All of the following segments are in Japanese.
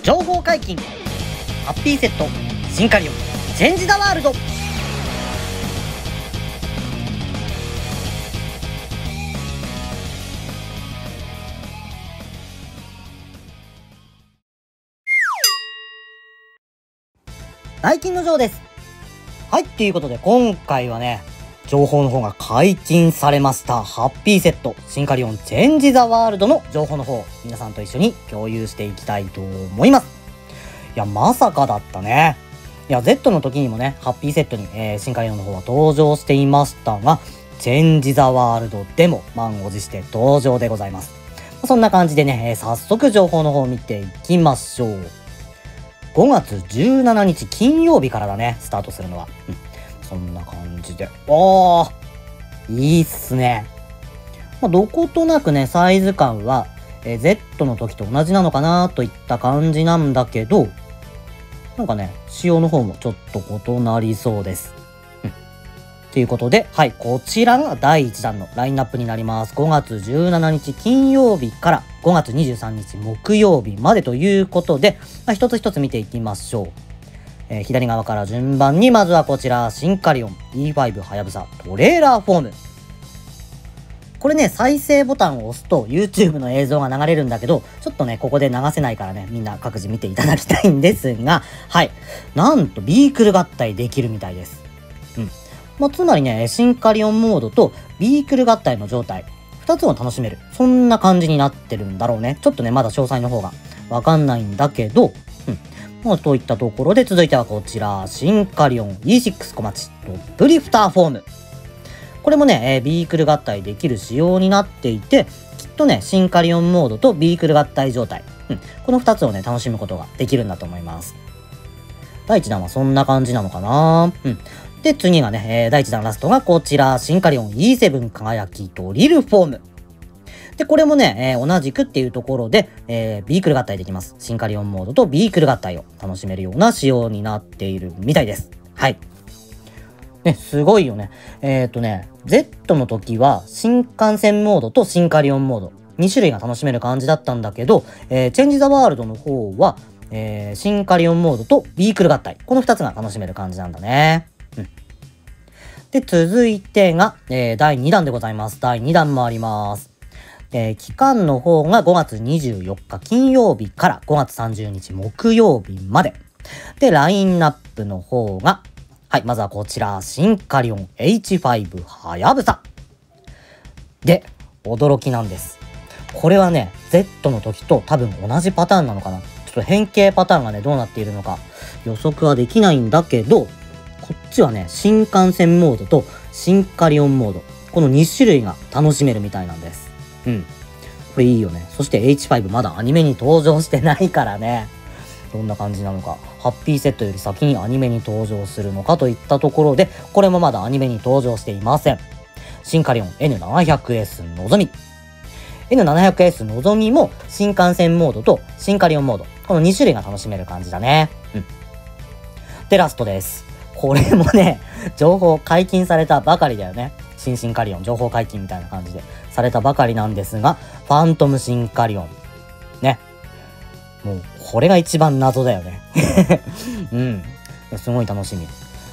情報解禁。ハッピーセットシンカリオンチェンジザワールド。大金の城です。はい、ということで今回はね、情報の方が解禁されました。ハッピーセットシンカリオンチェンジザワールドの情報の方、皆さんと一緒に共有していきたいと思います。いや、まさかだったね。いや、Z の時にもね、ハッピーセットに、シンカリオンの方は登場していましたが、チェンジザワールドでも満を持して登場でございます。そんな感じでね、早速情報の方を見ていきましょう。5月17日金曜日からだね、スタートするのは。そんな感じで。いいっすね。どことなくね、サイズ感は、Z の時と同じなのかなといった感じなんだけど、なんかね、仕様の方もちょっと異なりそうです。ということで、はい、こちらが第1弾のラインナップになります。5月17日金曜日から5月23日木曜日までということで、一つ一つ見ていきましょう。左側から順番に、まずはこちら、シンカリオン E5 はやぶさトレーラーフォーム。これね、再生ボタンを押すと YouTube の映像が流れるんだけど、ちょっとね、ここで流せないからね、みんな各自見ていただきたいんですが、はい。なんと、ビークル合体できるみたいです。つまりね、シンカリオンモードとビークル合体の状態、2つを楽しめる。そんな感じになってるんだろうね。ちょっとね、まだ詳細の方がわかんないんだけど、といったところで、続いてはこちら、シンカリオン E6 小町トップリフターフォーム。これもね、ビークル合体できる仕様になっていて、きっとね、シンカリオンモードとビークル合体状態、この2つをね、楽しむことができるんだと思います。第1弾はそんな感じなのかな。で、次がね、第1弾ラストがこちら、シンカリオン E7 輝きドリルフォーム。で、これもね、同じくっていうところで、ビークル合体できます。シンカリオンモードとビークル合体を楽しめるような仕様になっているみたいです。はい。ね、すごいよね。Z の時は新幹線モードとシンカリオンモード、2種類が楽しめる感じだったんだけど、チェンジザワールドの方は、シンカリオンモードとビークル合体、この2つが楽しめる感じなんだね。で、続いてが、第2弾でございます。第2弾もあります。期間の方が5月24日金曜日から5月30日木曜日まで。で、ラインナップの方が、はい、まずはこちら、シンカリオン H5 はやぶさ。で、驚きなんです。これはね、Z の時と多分同じパターンなのかな。ちょっと変形パターンがね、どうなっているのか予測はできないんだけど、こっちはね、新幹線モードとシンカリオンモード、この2種類が楽しめるみたいなんです。これいいよね。そして H5 まだアニメに登場してないからね。どんな感じなのか、ハッピーセットより先にアニメに登場するのかといったところで、これもまだアニメに登場していません。シンカリオン N700S のぞみ。N700S のぞみも新幹線モードとシンカリオンモード、この2種類が楽しめる感じだね。で、ラストです。これもね、情報解禁されたばかりだよね。新シンカリオン情報解禁みたいな感じでされたばかりなんですが、ファントムシンカリオン。ね。もう、これが一番謎だよね。すごい楽しみ。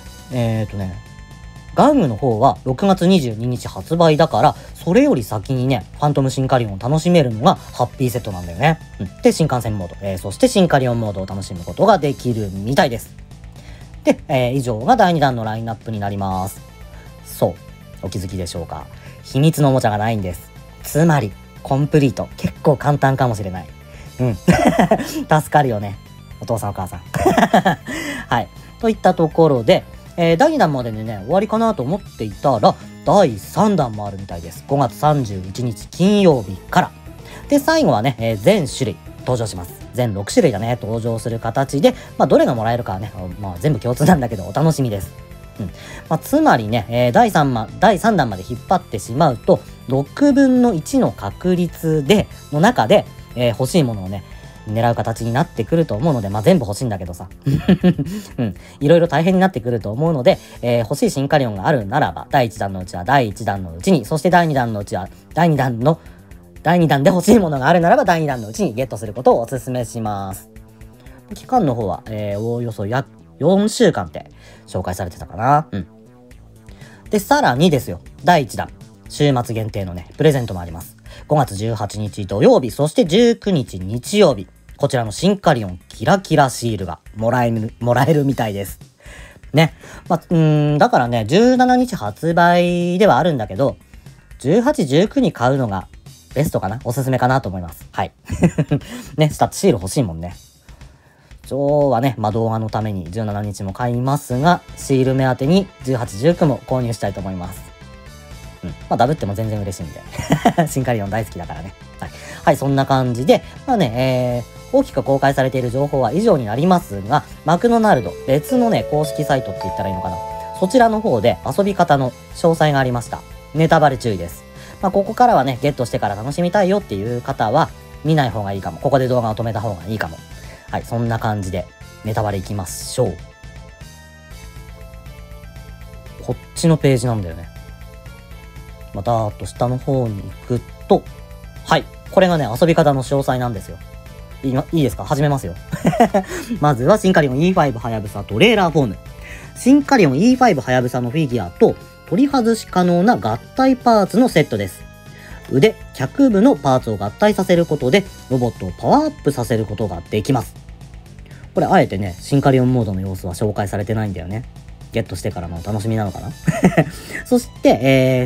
玩具の方は6月22日発売だから、それより先にね、ファントムシンカリオンを楽しめるのがハッピーセットなんだよね。で、新幹線モード、そしてシンカリオンモードを楽しむことができるみたいです。で、以上が第2弾のラインナップになります。そう、お気づきでしょうか。秘密のおもちゃがないんです。つまり、コンプリート。結構簡単かもしれない。助かるよね。お父さんお母さん。はい。といったところで、第2弾まででね、終わりかなと思っていたら、第3弾もあるみたいです。5月31日金曜日から。で、最後はね、全種類登場します。全6種類がね、登場する形で、どれがもらえるかはね、全部共通なんだけど、お楽しみです。つまりね、第3弾まで引っ張ってしまうと、6分の1の確率の中で、欲しいものをね、狙う形になってくると思うので、全部欲しいんだけどさ。いろいろ大変になってくると思うので、欲しいシンカリオンがあるならば、第1弾のうちは第1弾のうちに、そして第2弾のうちは第2弾で欲しいものがあるならば、第2弾のうちにゲットすることをお勧めします。 期間の方は、おおよそ約4週間って紹介されてたかな。で、さらにですよ、第1弾。週末限定のね、プレゼントもあります。5月18日土曜日、そして19日日曜日。こちらのシンカリオンキラキラシールがもらえるみたいです。ね。だからね、17日発売ではあるんだけど、18、19に買うのがベストかな、おすすめかなと思います。はい。ね、スタッツシール欲しいもんね。今日はね、動画のために17日も買いますが、シール目当てに18、19も購入したいと思います。ダブっても全然嬉しいんで。シンカリオン大好きだからね。はい、そんな感じで、大きく公開されている情報は以上になりますが、マクドナルド、別のね、公式サイトって言ったらいいのかな。そちらの方で遊び方の詳細がありました。ネタバレ注意です。ここからはね、ゲットしてから楽しみたいよっていう方は、見ない方がいいかも。ここで動画を止めた方がいいかも。はい、そんな感じで、ネタバレいきましょう。こっちのページなんだよね。またーっと下の方に行くと、はい、これがね、遊び方の詳細なんですよ。いいですか？始めますよ。まずはシンカリオン E5 はやぶさトレーラーフォーム。シンカリオン E5 はやぶさのフィギュアと取り外し可能な合体パーツのセットです。腕、脚部のパーツを合体させることでロボットをパワーアップさせることができます。これあえてね、シンカリオンモードの様子は紹介されてないんだよね。ゲットしてからのお楽しみなのかな。そして、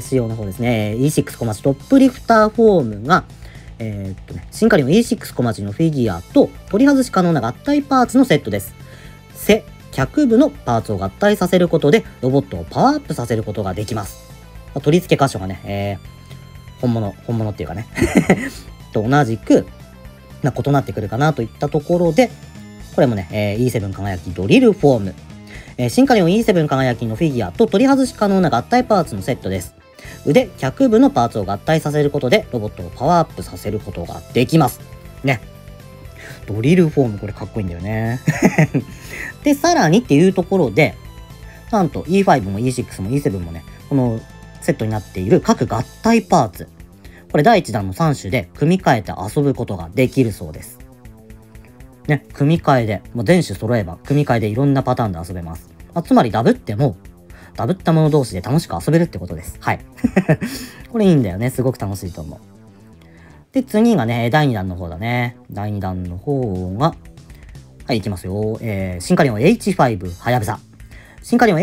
仕様の方ですね。E6 小町トップリフターフォームが、シンカリオン E6 小町のフィギュアと取り外し可能な合体パーツのセットです。背、脚部のパーツを合体させることでロボットをパワーアップさせることができます。取り付け箇所がね、本物っていうかねと同じく、異なってくるかなといったところで、これもね、E7 輝きドリルフォーム。シンカリオン E7 輝きのフィギュアと取り外し可能な合体パーツのセットです。腕、脚部のパーツを合体させることでロボットをパワーアップさせることができます。ね。ドリルフォーム、これかっこいいんだよね。で、さらにっていうところで、なんと E5 も E6 も E7 もね、このセットになっている各合体パーツ。これ第1弾の3種で組み替えて遊ぶことができるそうです。ね、組み替えで、もう全種揃えば組み替えでいろんなパターンで遊べます。つまりダブっても、ダブったもの同士で楽しく遊べるってことです。はい。これいいんだよね。すごく楽しいと思う。で、次がね、第2弾の方だね。第2弾の方が、はい、いきますよ。シンカリオン H5 はやぶさ。シンカリオン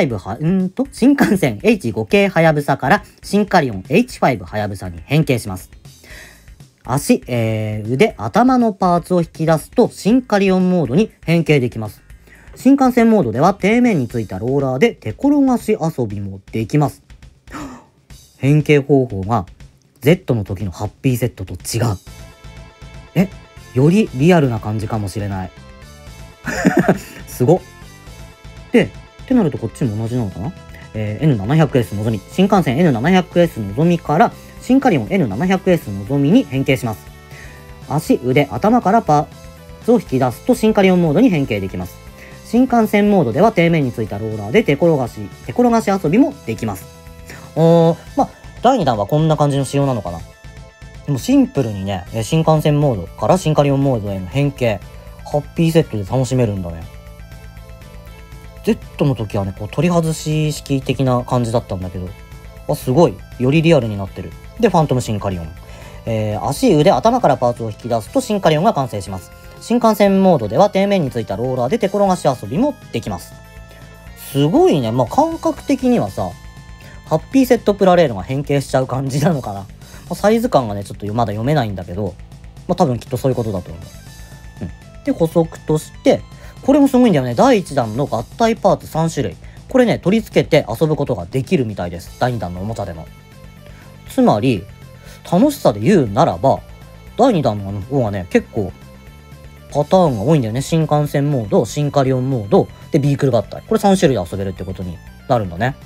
H5 新幹線 H5 系はやぶさからシンカリオン H5 はやぶさに変形します。足、腕、頭のパーツを引き出すとシンカリオンモードに変形できます。新幹線モードでは底面についたローラーで手転がし遊びもできます。変形方法が Z の時のハッピーセットと違う。よりリアルな感じかもしれない。すごっ。で、ってなるとこっちも同じなのかな？N700S のぞみ。新幹線 N700S のぞみからシンカリオン N700S のぞみに変形します。足、腕、頭からパーツを引き出すとシンカリオンモードに変形できます。新幹線モードでは底面についたローラーで手転がし遊びもできます。第2弾はこんな感じの仕様なのかな。でもシンプルにね、新幹線モードからシンカリオンモードへの変形、ハッピーセットで楽しめるんだね。Z の時はね、こう取り外し式的な感じだったんだけど、すごい、よりリアルになってる。で、ファントムシンカリオン。足、腕、頭からパーツを引き出すとシンカリオンが完成します。新幹線モードでは底面についたローラーで手転がし遊びもできます。すごいね。感覚的にはさ、ハッピーセットプラレールが変形しちゃう感じなのかな。サイズ感がね、ちょっとまだ読めないんだけど、多分きっとそういうことだと思う。で、補足として、これもすごいんだよね。第1弾の合体パーツ3種類。これね、取り付けて遊ぶことができるみたいです。第2弾のおもちゃでも。つまり、楽しさで言うならば、第2弾の方がね、結構、パターンが多いんだよね。新幹線モード、シンカリオンモード、で、ビークル合体。これ3種類で遊べるってことになるんだね。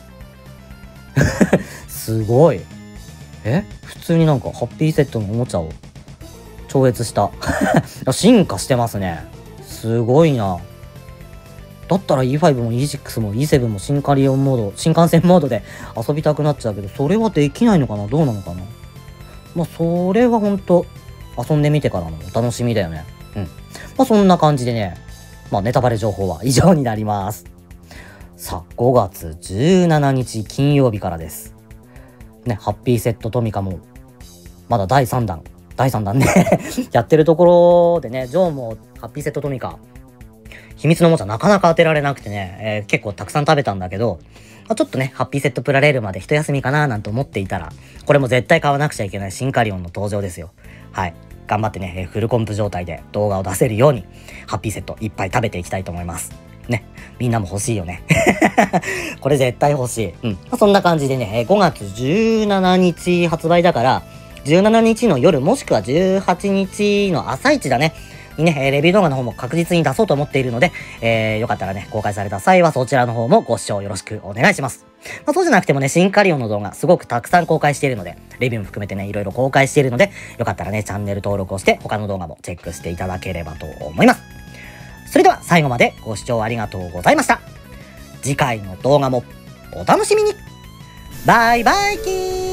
すごい。普通になんかハッピーセットのおもちゃを超越した。進化してますね。すごいな。だったら E5 も E6 も E7 もシンカリオンモード、新幹線モードで遊びたくなっちゃうけど、それはできないのかな？どうなのかな？それはほんと遊んでみてからのお楽しみだよね。そんな感じでね、 ネタバレ情報は以上になります。さあ、5月17日金曜日からです。ね、ハッピーセットトミカも、まだ第3弾ね、やってるところでね、ジョーもハッピーセットトミカ、秘密のおもちゃなかなか当てられなくてね、結構たくさん食べたんだけど、ちょっとね、ハッピーセットプラレールまで一休みかななんて思っていたら、これも絶対買わなくちゃいけないシンカリオンの登場ですよ。はい。頑張ってね、フルコンプ状態で動画を出せるように、ハッピーセットいっぱい食べていきたいと思います。ね。みんなも欲しいよね。これ絶対欲しい。そんな感じでね、5月17日発売だから、17日の夜もしくは18日の朝一だね。にね、レビュー動画の方も確実に出そうと思っているので、よかったらね、公開された際はそちらの方もご視聴よろしくお願いします。そうじゃなくてもね、シンカリオンの動画すごくたくさん公開しているので、レビューも含めてね、いろいろ公開しているので、よかったらね、チャンネル登録をして他の動画もチェックしていただければと思います。それでは最後までご視聴ありがとうございました。次回の動画もお楽しみに。バイバイキーン。